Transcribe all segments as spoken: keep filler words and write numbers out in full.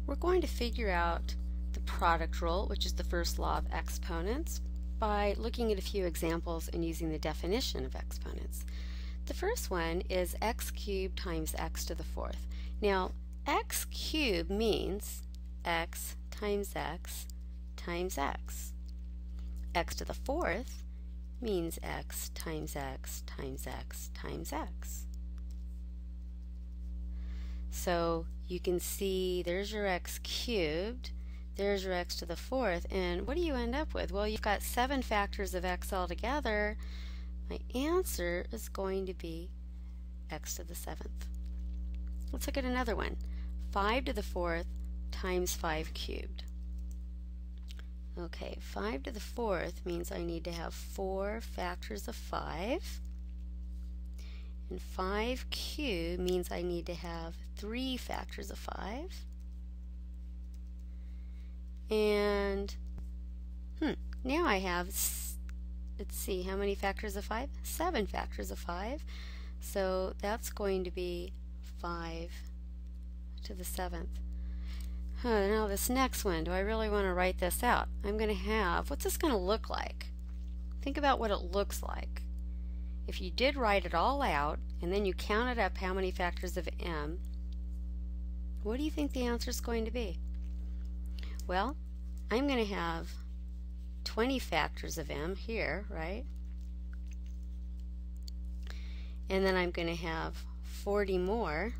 we're going to figure out the product rule, which is the first law of exponents, by looking at a few examples and using the definition of exponents. The first one is x cubed times x to the fourth. Now, x cubed means x times x times x. X to the fourth means x times x times x times x. So you can see there's your x cubed, there's your x to the fourth, and what do you end up with? Well, you've got seven factors of x altogether. My answer is going to be x to the seventh. Let's look at another one. five to the fourth times five cubed. Okay, five to the fourth means I need to have four factors of five. And five cubed means I need to have three factors of five. And hmm, now I have, let's see, how many factors of five? Seven factors of five. So that's going to be five to the seventh. Huh, now this next one, do I really want to write this out? I'm going to have, what's this going to look like? Think about what it looks like. If you did write it all out and then you counted up how many factors of m, what do you think the answer is going to be? Well, I'm going to have twenty factors of m here, right? And then I'm going to have forty more.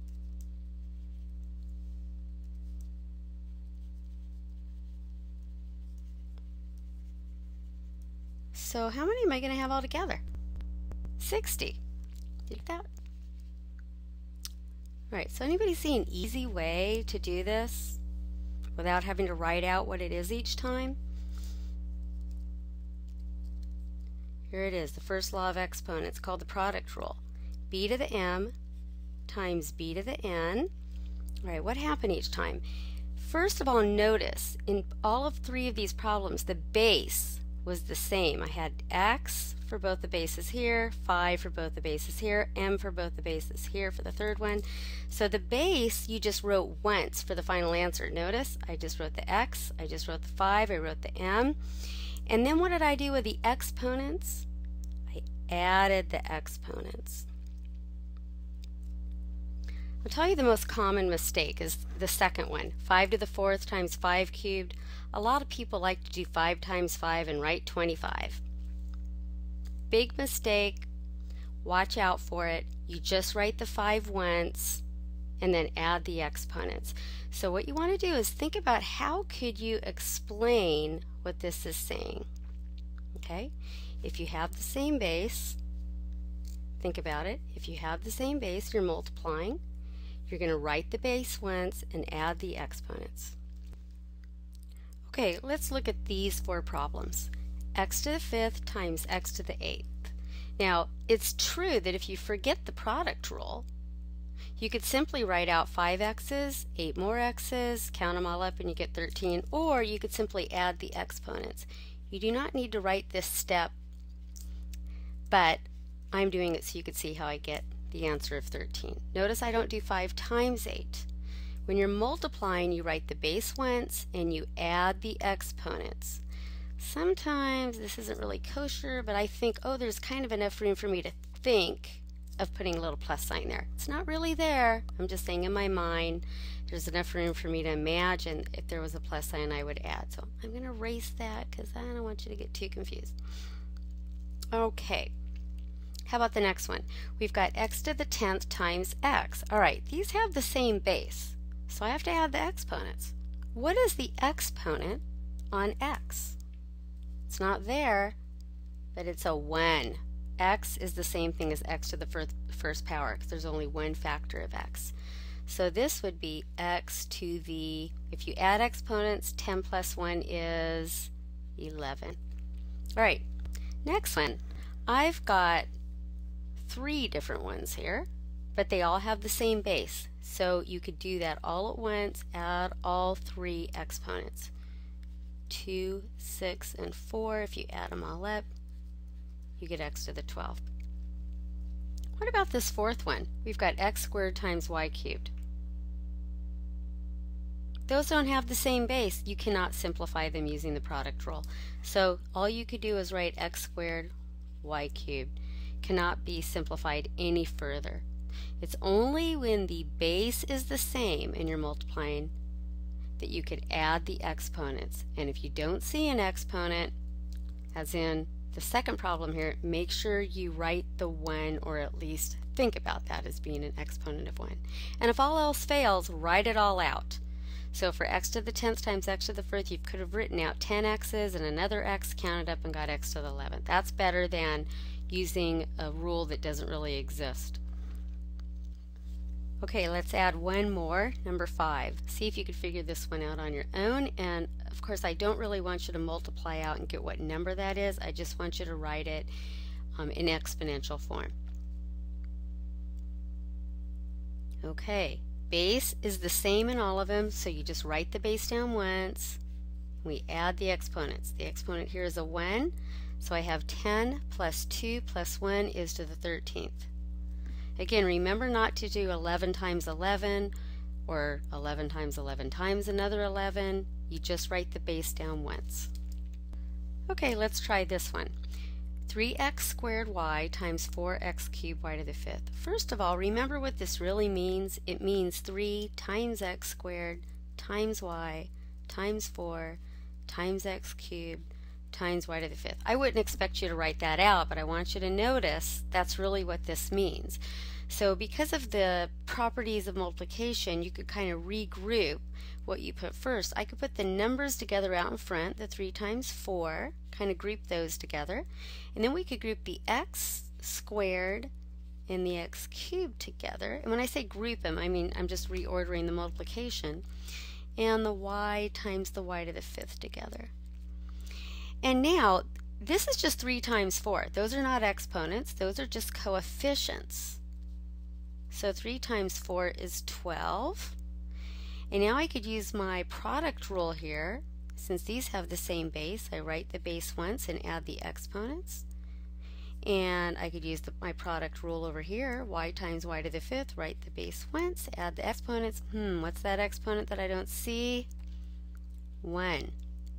So how many am I going to have altogether? sixty. Did that? Alright, so anybody see an easy way to do this without having to write out what it is each time? Here it is, the first law of exponents, called the product rule. B to the m times b to the n. Alright, what happened each time? First of all, notice in all of three of these problems, the base was the same. I had x for both the bases here, five for both the bases here, m for both the bases here for the third one. So the base you just wrote once for the final answer. Notice I just wrote the x, I just wrote the five, I wrote the m. And then what did I do with the exponents? I added the exponents. I'll tell you the most common mistake is the second one, five to the fourth times five cubed. A lot of people like to do five times five and write twenty-five. Big mistake. Watch out for it. You just write the five once and then add the exponents. So what you want to do is think about how could you explain what this is saying. Okay? If you have the same base, think about it. If you have the same base, you're multiplying. You're going to write the base once and add the exponents. Okay, let's look at these four problems. X to the fifth times x to the eighth. Now, it's true that if you forget the product rule, you could simply write out five x's, eight more x's, count them all up and you get thirteen, or you could simply add the exponents. You do not need to write this step, but I'm doing it so you could see how I get the answer of thirteen. Notice I don't do five times eight. When you're multiplying, you write the base once and you add the exponents. Sometimes this isn't really kosher, but I think, oh, there's kind of enough room for me to think of putting a little plus sign there. It's not really there. I'm just saying in my mind, there's enough room for me to imagine if there was a plus sign I would add. So I'm going to erase that because I don't want you to get too confused. Okay. How about the next one? We've got x to the tenth times x. All right, these have the same base, so I have to add the exponents. What is the exponent on x? It's not there, but it's a one. X is the same thing as x to the first, first power because there's only one factor of x. So this would be x to the, if you add exponents, ten plus one is eleven. All right, next one. I've got three different ones here, but they all have the same base. So you could do that all at once, add all three exponents. two, six, and four. If you add them all up, you get x to the twelfth. What about this fourth one? We've got x squared times y cubed. those don't have the same base. You cannot simplify them using the product rule. So all you could do is write x squared y cubed. Cannot be simplified any further. It's only when the base is the same and you're multiplying that you could add the exponents. And if you don't see an exponent, as in the second problem here, make sure you write the one, or at least think about that as being an exponent of one. And if all else fails, write it all out. So for x to the tenth times x to the fourth, you could have written out ten x's and another x, counted up and got x to the eleventh. That's better than using a rule that doesn't really exist. Okay, let's add one more, number five. See if you could figure this one out on your own. And of course, I don't really want you to multiply out and get what number that is. I just want you to write it um, in exponential form. Okay, base is the same in all of them, so you just write the base down once. We add the exponents. The exponent here is a one, so I have ten plus two plus one is to the thirteenth. Again, remember not to do eleven times eleven or eleven times eleven times another eleven. You just write the base down once. Okay, let's try this one. three x squared y times four x cubed y to the fifth. First of all, remember what this really means. It means three times x squared times y times four times x cubed times y to the fifth. I wouldn't expect you to write that out, but I want you to notice that's really what this means. So because of the properties of multiplication, you could kind of regroup what you put first. I could put the numbers together out in front, the three times four, kind of group those together, and then we could group the x squared and the x cubed together. And when I say group them, I mean I'm just reordering the multiplication, and the y times the y to the fifth together. And now, this is just three times four. Those are not exponents, those are just coefficients. So three times four is twelve. And now I could use my product rule here. Since these have the same base, I write the base once and add the exponents. And I could use the, my product rule over here, y times y to the fifth, write the base once, add the exponents. Hmm, what's that exponent that I don't see? one.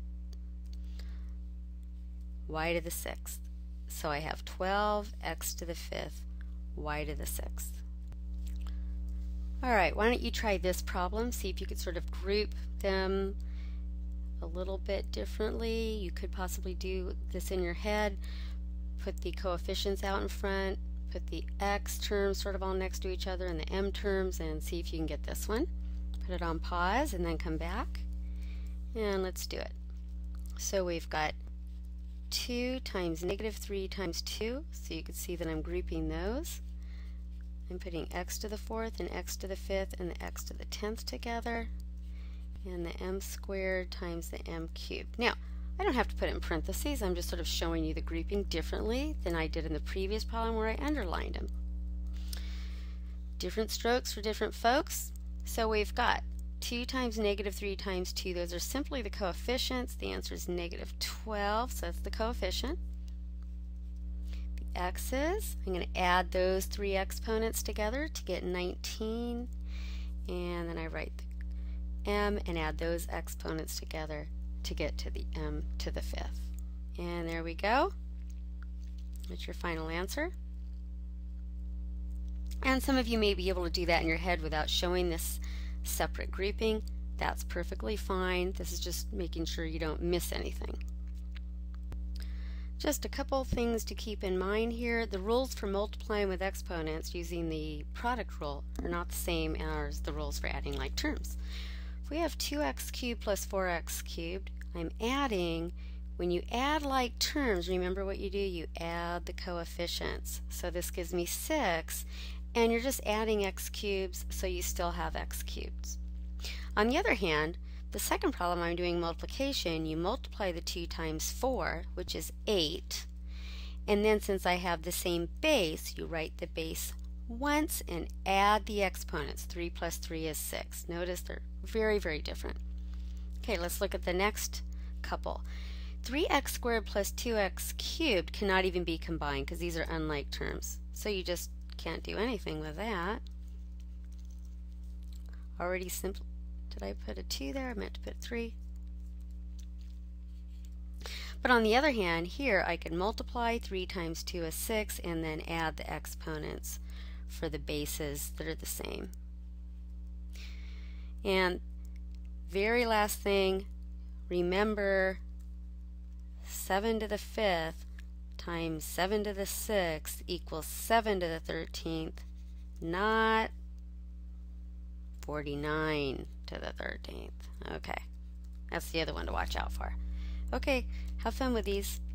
Y to the sixth. So I have twelve x to the fifth, y to the sixth. Alright, why don't you try this problem, see if you could sort of group them a little bit differently. You could possibly do this in your head, put the coefficients out in front, put the x terms sort of all next to each other and the m terms, and see if you can get this one. Put it on pause and then come back, and let's do it. So we've got two times negative three times two, so you can see that I'm grouping those. I'm putting x to the fourth and x to the fifth and the x to the tenth together, and the m squared times the m cubed. Now, I don't have to put it in parentheses, I'm just sort of showing you the grouping differently than I did in the previous problem where I underlined them. Different strokes for different folks. So we've got two times negative three times two, those are simply the coefficients. The answer is negative twelve, so that's the coefficient. The x's, I'm going to add those three exponents together to get nineteen, and then I write the m and add those exponents together to get to the m to the fifth. And there we go. That's your final answer. And some of you may be able to do that in your head without showing this separate grouping. That's perfectly fine. This is just making sure you don't miss anything. Just a couple things to keep in mind here. The rules for multiplying with exponents using the product rule are not the same as the rules for adding like terms. If we have two x cubed plus four x cubed, I'm adding, when you add like terms, remember what you do, you add the coefficients. So this gives me six, and you're just adding x cubes, so you still have x cubed. On the other hand, the second problem I'm doing multiplication, you multiply the two times four, which is eight, and then since I have the same base, you write the base once and add the exponents. three plus three is six. Notice they're very, very different. Okay, let's look at the next couple. three x squared plus two x cubed cannot even be combined because these are unlike terms. So you just can't do anything with that. Already simple. Did I put a two there? I meant to put three. But on the other hand, here I can multiply three times two is six and then add the exponents for the bases that are the same. And very last thing, remember seven to the fifth times seven to the sixth equals seven to the thirteenth, not forty-nine to the thirteenth. Okay, that's the other one to watch out for. Okay, have fun with these.